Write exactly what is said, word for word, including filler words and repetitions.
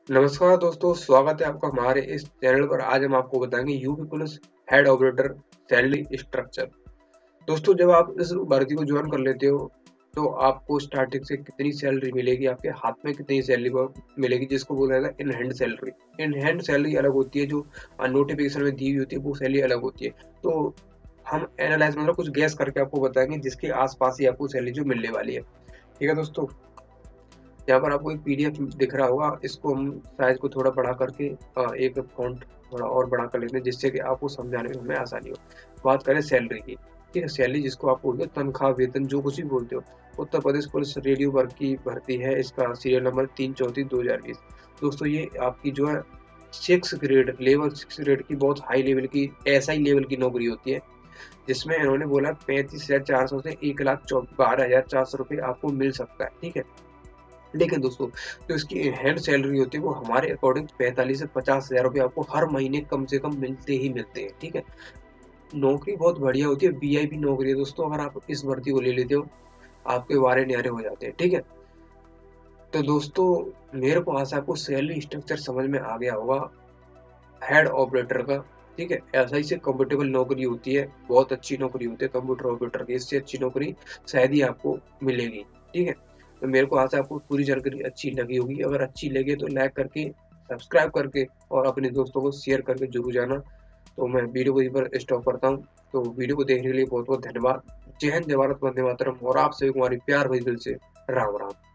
नमस्कार दोस्तों, स्वागत है आपका हमारे इस चैनल पर। आज हम आपको बताएंगे UP police head operator salary structure. दोस्तों, जब आप इस भर्ती को ज्वाइन कर लेते हो तो आपको स्टार्टिंग से कितनी सैलरी मिलेगी, आपके हाथ में कितनी सैलरी मिलेगी, जिसको बोला जाता है in hand salary. In hand salary अलग होती है, जो नोटिफिकेशन में दी हुई होती है वो सैलरी अलग होती है। तो हम एनालाइज मतलब कुछ गैस करके आपको बताएंगे जिसके आसपास ही आपको सैलरी जो मिलने वाली है। ठीक है दोस्तों, यहाँ पर आपको एक पीडीएफ दिख रहा होगा, इसको हम साइज को थोड़ा बढ़ा करके अ, एक फॉन्ट थोड़ा और बड़ा कर लेते हैं जिससे कि आपको समझाने में हमें आसानी हो। बात करें सैलरी की, ठीक है। सैलरी जिसको आप बोलते हो तनख्वाह, वेतन, जो कुछ भी बोलते हो। उत्तर प्रदेश पुलिस रेडियो वर्ग की भर्ती है, इसका सीरियल नंबर तीन चौंतीस दो हजार बीस। दोस्तों, ये आपकी जो है six grade level six grade की बहुत हाई लेवल की एसआई लेवल की नौकरी होती है, जिसमें इन्होंने बोला पैंतीस हजार चार सौ से एक लाख बारह हजार चार सौ रुपये आपको मिल सकता है। ठीक है, लेकिन दोस्तों, जो इसकी हैंड सैलरी होती है वो हमारे अकॉर्डिंग पैंतालीस से पचास हजार रुपये आपको हर महीने कम से कम मिलते ही मिलते हैं। ठीक है, नौकरी बहुत बढ़िया होती है, वीआईपी नौकरी है दोस्तों। अगर आप इस भर्ती को ले लेते हो आपके वारे न्यारे हो जाते हैं। ठीक है, तो दोस्तों, मेरे को आशा आपको सैलरी स्ट्रक्चर समझ में आ गया होगा हेड ऑपरेटर का। ठीक है, ऐसा ही से कंफर्टेबल नौकरी होती है, बहुत अच्छी नौकरी होती है कंप्यूटर ऑपरेटर की, इससे अच्छी नौकरी शायद ही आपको मिलेगी। ठीक है, तो मेरे को आशा आपको पूरी जानकारी अच्छी लगी होगी। अगर अच्छी लगे तो लाइक करके, सब्सक्राइब करके और अपने दोस्तों को शेयर करके जरूर जाना। तो मैं वीडियो को यहीं पर स्टॉप करता हूँ। तो वीडियो को देखने के लिए बहुत बहुत धन्यवाद। जय हिंद, जय भारत, वंदे मातरम। और आप सभी को हमारी प्यार भरी दिल से राम राम।